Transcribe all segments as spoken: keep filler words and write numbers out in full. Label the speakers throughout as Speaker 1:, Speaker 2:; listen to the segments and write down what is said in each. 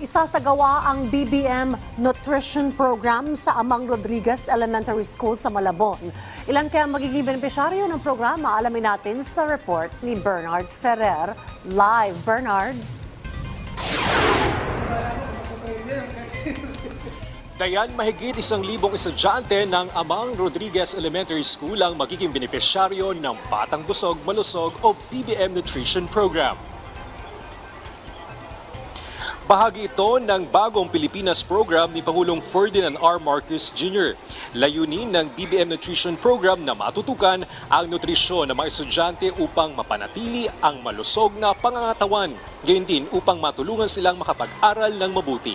Speaker 1: Isasagawa ang B B M Nutrition Program sa Amang Rodriguez Elementary School sa Malabon. Ilan kaya magiging benepisyaryo ng programa? Alamin natin sa report ni Bernard Ferrer. Live, Bernard.
Speaker 2: Dayan, mahigit isang libong estudyante ng Amang Rodriguez Elementary School ang magiging benepisyaryo ng Batang Busog, Malusog o B B M Nutrition Program. Bahagi ito ng bagong Pilipinas program ni Pangulong Ferdinand R. Marcos Junior Layunin ng B B M Nutrition Program na matutukan ang nutrisyon ng mga estudyante upang mapanatili ang malusog na pangangatawan, gayon din upang matulungan silang makapag-aral ng mabuti.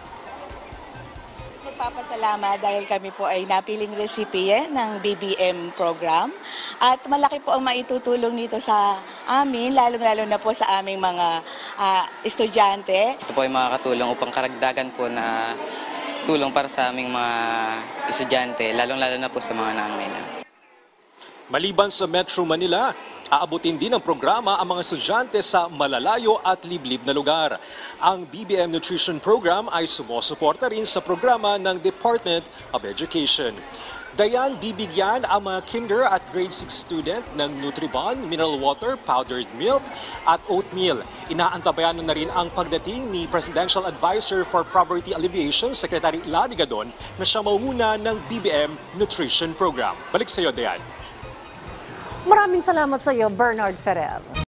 Speaker 3: Nagpapasalamat dahil kami po ay napiling recipient ng B B M program at malaki po ang maitutulong nito sa amin, lalong-lalo na po sa aming mga uh, estudyante.
Speaker 4: Ito po ay makakatulong upang karagdagan po na tulong para sa aming mga estudyante, lalong-lalo na po sa mga nangangailangan.
Speaker 2: Maliban sa Metro Manila, aabutin din ng programa ang mga estudyante sa malalayo at liblib na lugar. Ang B B M Nutrition Program ay sumusuporta rin sa programa ng Department of Education. Dayan, bibigyan ang mga kinder at grade six student ng Nutribon, mineral water, powdered milk at oatmeal. Inaantabayan na rin ang pagdating ni Presidential Advisor for Poverty Alleviation, Secretary Larry Gadon, na siya mauna ng B B M Nutrition Program. Balik sa iyo, Dayan.
Speaker 1: Maraming salamat sa iyo, Bernard Ferrer.